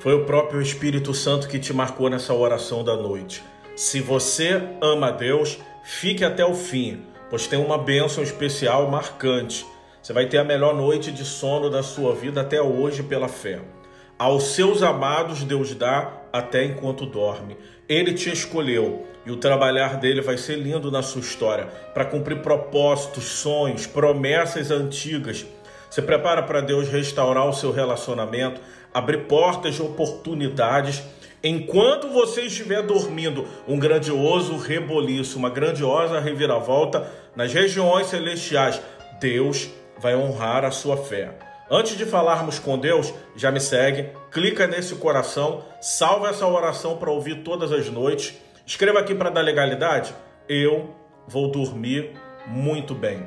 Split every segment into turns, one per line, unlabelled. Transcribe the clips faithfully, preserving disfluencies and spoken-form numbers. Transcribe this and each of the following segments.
Foi o próprio Espírito Santo que te marcou nessa oração da noite. Se você ama a Deus, fique até o fim, pois tem uma bênção especial marcante. Você vai ter a melhor noite de sono da sua vida até hoje pela fé. Aos seus amados Deus dá até enquanto dorme. Ele te escolheu e o trabalhar dele vai ser lindo na sua história, para cumprir propósitos, sonhos, promessas antigas. Se prepara para Deus restaurar o seu relacionamento, abrir portas de oportunidades. Enquanto você estiver dormindo, um grandioso reboliço, uma grandiosa reviravolta nas regiões celestiais. Deus vai honrar a sua fé. Antes de falarmos com Deus, já me segue, clica nesse coração, salva essa oração para ouvir todas as noites. Escreva aqui para dar legalidade. Eu vou dormir muito bem.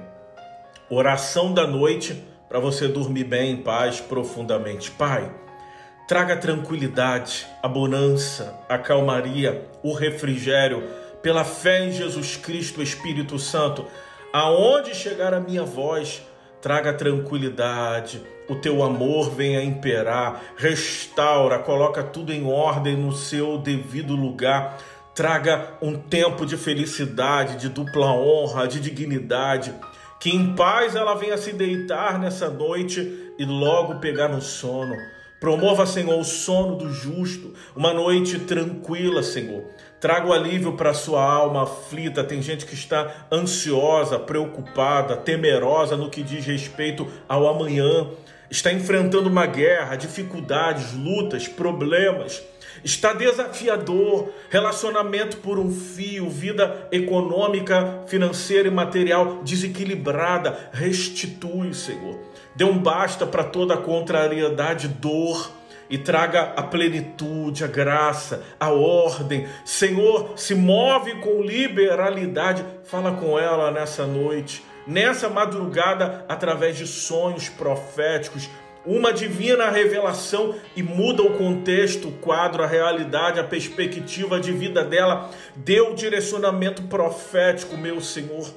Oração da noite para você dormir bem, em paz, profundamente. Pai, traga tranquilidade, a bonança, a calmaria, o refrigério, pela fé em Jesus Cristo, Espírito Santo. Aonde chegar a minha voz, traga tranquilidade, o teu amor venha imperar, restaura, coloca tudo em ordem no seu devido lugar. Traga um tempo de felicidade, de dupla honra, de dignidade. Que em paz ela venha se deitar nessa noite e logo pegar no sono. Promova, Senhor, o sono do justo, uma noite tranquila, Senhor. Traga o alívio para a sua alma aflita. Tem gente que está ansiosa, preocupada, temerosa no que diz respeito ao amanhã. Está enfrentando uma guerra, dificuldades, lutas, problemas. Está desafiador, relacionamento por um fio, vida econômica, financeira e material desequilibrada. Restitui, Senhor. Dê um basta para toda a contrariedade, dor, e traga a plenitude, a graça, a ordem. Senhor, se move com liberalidade. Fala com ela nessa noite, nessa madrugada, através de sonhos proféticos, uma divina revelação, e muda o contexto, o quadro, a realidade, a perspectiva de vida dela. Dê o direcionamento profético, meu Senhor.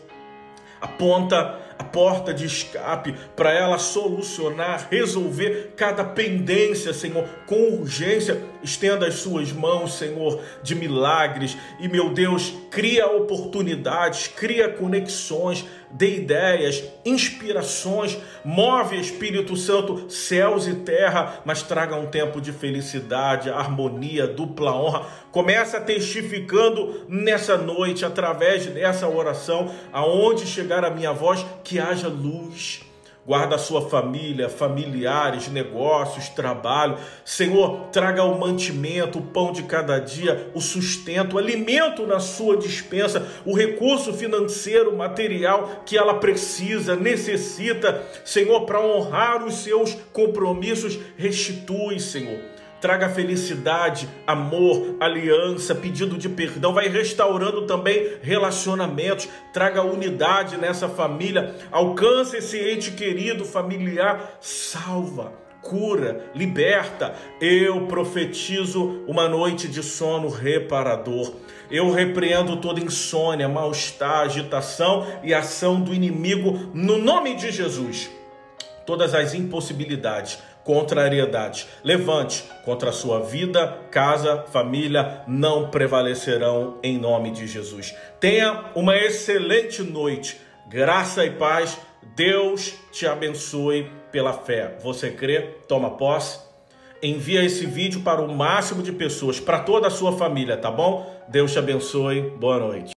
Aponta a porta de escape para ela solucionar, resolver cada pendência, Senhor, com urgência. Estenda as suas mãos, Senhor, de milagres. E, meu Deus, cria oportunidades, cria conexões, dê ideias, inspirações. Move, Espírito Santo, céus e terra, mas traga um tempo de felicidade, harmonia, dupla honra. Começa testificando nessa noite, através dessa oração, aonde chegar a minha voz, que haja luz. Guarda a sua família, familiares, negócios, trabalho. Senhor, traga o mantimento, o pão de cada dia, o sustento, o alimento na sua despensa, o recurso financeiro, material que ela precisa, necessita. Senhor, para honrar os seus compromissos, restitui, Senhor. Traga felicidade, amor, aliança, pedido de perdão. Vai restaurando também relacionamentos. Traga unidade nessa família. Alcança esse ente querido, familiar. Salva, cura, liberta. Eu profetizo uma noite de sono reparador. Eu repreendo toda insônia, mal-estar, agitação e ação do inimigo no nome de Jesus. Todas as impossibilidades, contrariedades, levante contra a sua vida, casa, família, não prevalecerão em nome de Jesus. Tenha uma excelente noite, graça e paz. Deus te abençoe pela fé. Você crê? Toma posse. Envia esse vídeo para o máximo de pessoas, para toda a sua família, tá bom? Deus te abençoe. Boa noite.